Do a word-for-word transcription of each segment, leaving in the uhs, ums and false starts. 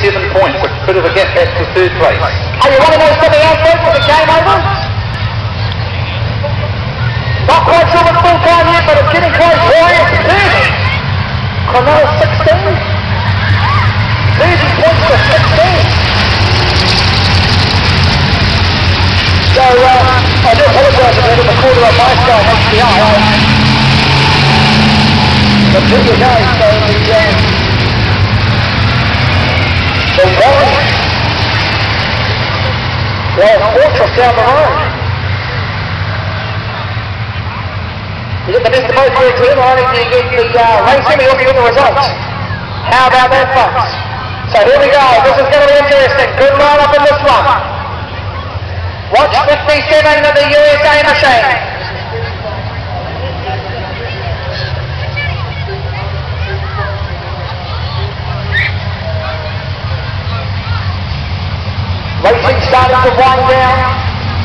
thirty-seven points, a bit of a gap back to third place. Are you want to know something else, folks, with the game over? Not quite sure what's full time yet, but it's getting close. Warriors thirty. Cronulla sixteen. thirty points to sixteen. So, uh, I do apologise if I did the quarter of my style H D I. But there you go, so the, um, the Warriors, well, Fortress down the road. You get the best of both worlds here, not only do you get the uh, racing, but you also get the results. How about that, folks? So here we go, this is going to be interesting. Good line up in this one. Watch fifty-seven of the U S A machine. Racing starting to wind down.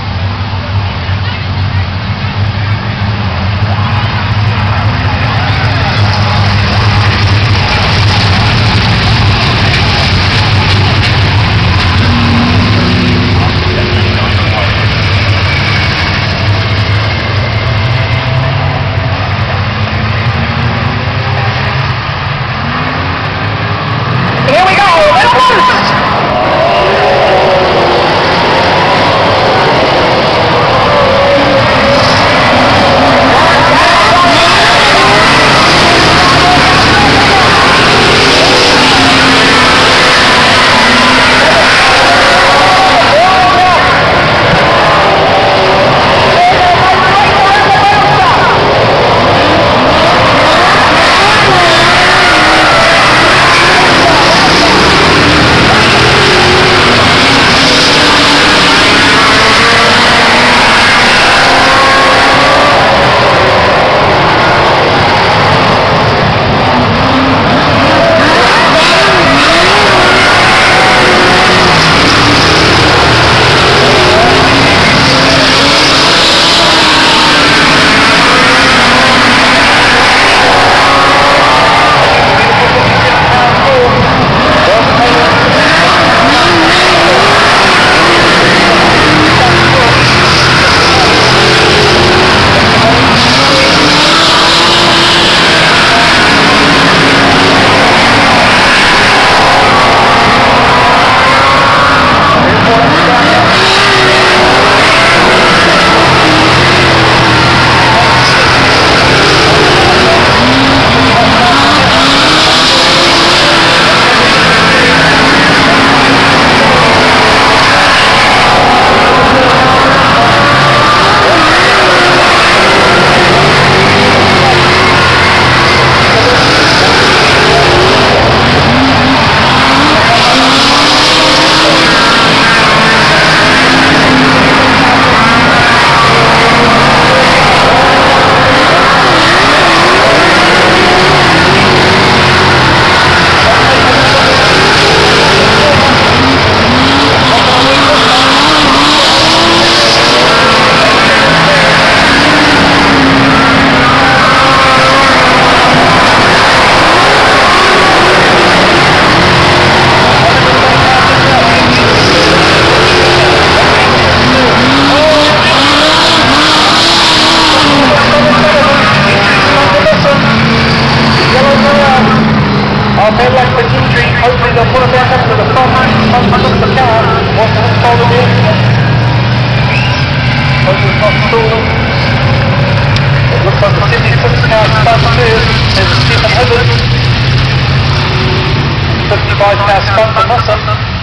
fifty-five now spun for Musson.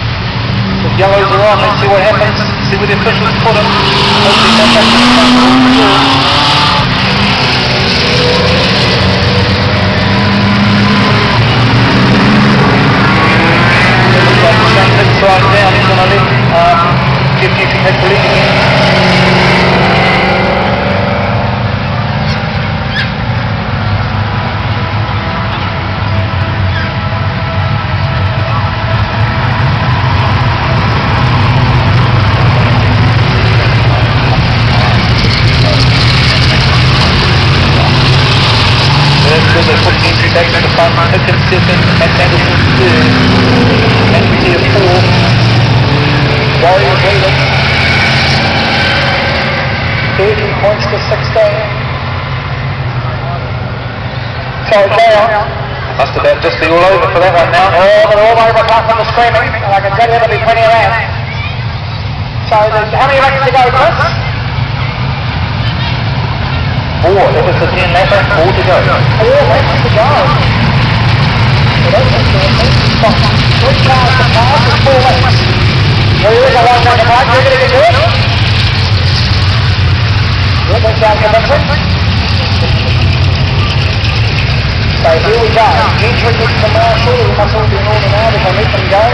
The yellows are on, let's see what happens. See where the officials put them. Hopefully come back to the front. Right down, he's going to let um, Jeff Newton take the lead again. That's good, they put the entry back to the front, Hickens second, Matt Anderson third, and we see sixteen. Sorry, down. Must about just be all over for that one now. Oh, they're all over apart from the screaming, and I can tell you there'll be plenty of that. So, there's, how many laps to go, Chris? Four. If it's a ten lapper, four to go. Four laps to go. So that's interesting. Got three cars to pass and four laps. There is a long way to pass. You're going to get good. Yeah, that sounds convincing. So here we go. Entry into Marshall. We must all be in order now as I let them go.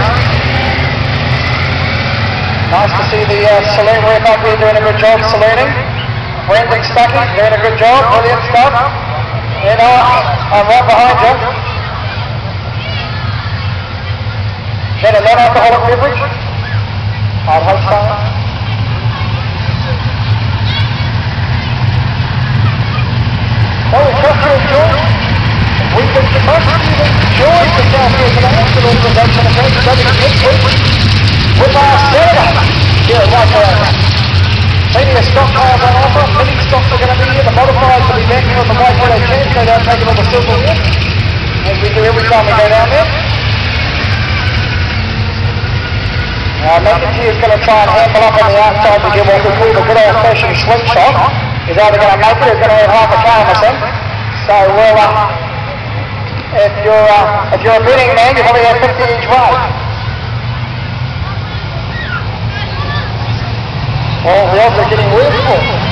Nice to see the uh, saloon rep up here doing a good job salooning. Brendan Stuckey doing a good job. Brilliant stuff. You know, I'm right behind you. Get a non-alcoholic beverage? I'd hope so. Well, we trust you, George. We can trust you to join the South African Accident Organisation of W next week with our senator here at White House. Plenty of stockpiles on offer, plenty of stocks are going to be here. The modifiers will be backing on the White Yellow Champs, so they're taking all the silver here, as we do every time we go down there. Now, McIntyre is going to try and handle up on the outside to give what we call the good old-fashioned slingshot. He's either going to make it or he's going to have half a car missing. So, well, uh, if you're, uh, if you're a betting man, you probably have fifty each way. Well, the odds are getting worse for